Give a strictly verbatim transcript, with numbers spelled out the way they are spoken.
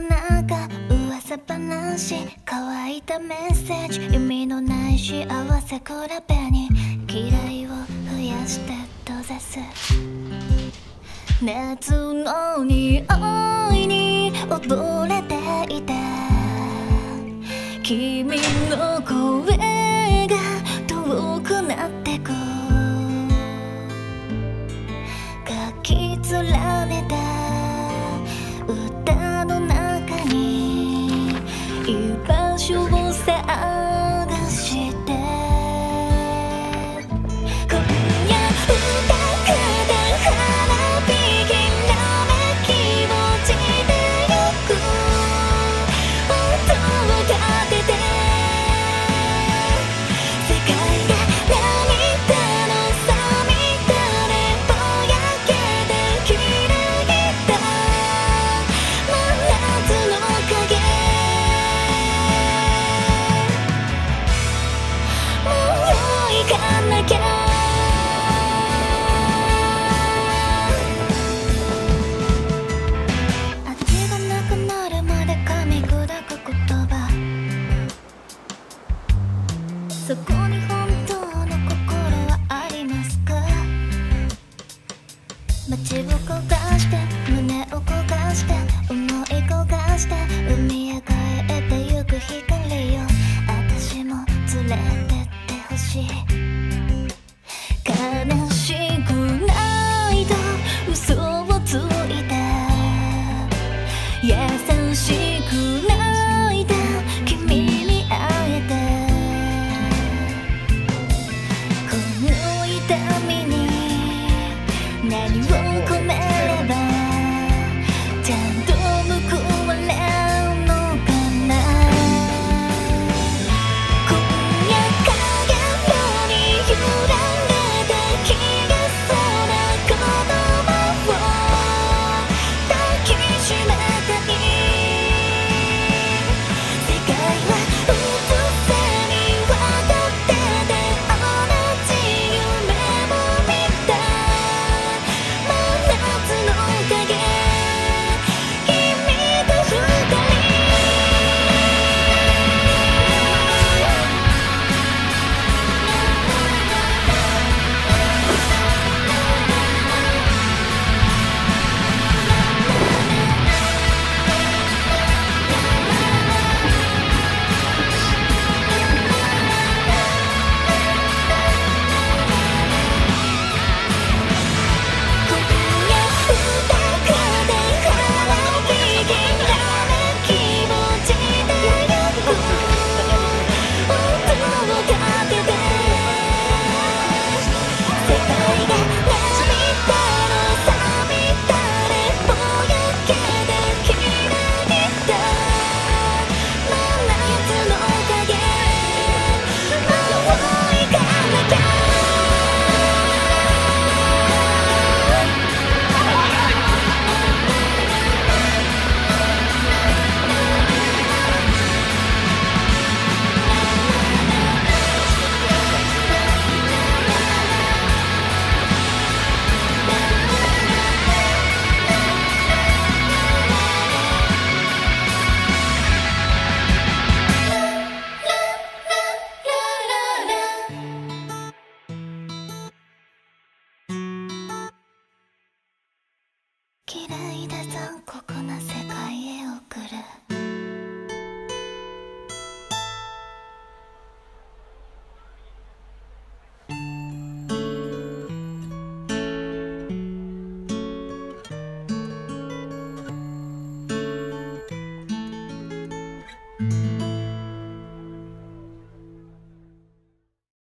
中噂話乾いたメッセージ意味のない幸せ比べに嫌いを増やして閉ざす夏の匂いに溺れていた君の声が遠くなってく書き連ねた歌の中に居場所を探して今夜歌で花火きらめき落ちてゆく音を立てて世界が涙のさみだれぼやけて綺麗だ真夏の影もう行かなきゃ味がなくなるまで噛み砕く言葉そこに本当の心はありますか街を焦がして胸を焦がして思い焦がして海へ帰ってゆく光よあたしも連れてって欲しい悲しくないと嘘をついた優しく泣いた君に会えたこの痛みに何を込めればちゃんと報われるのかな今夜影に揺られて消えそうな言葉を抱きしめたい世界は空蝉わかってて同じ夢を見た真夏の影君と二人今夜二人で花火きらめき落ちてゆく音を立てて世界が涙のさみだれぼやけて綺麗だ真夏の影もう行かなきゃ嫌いだ残酷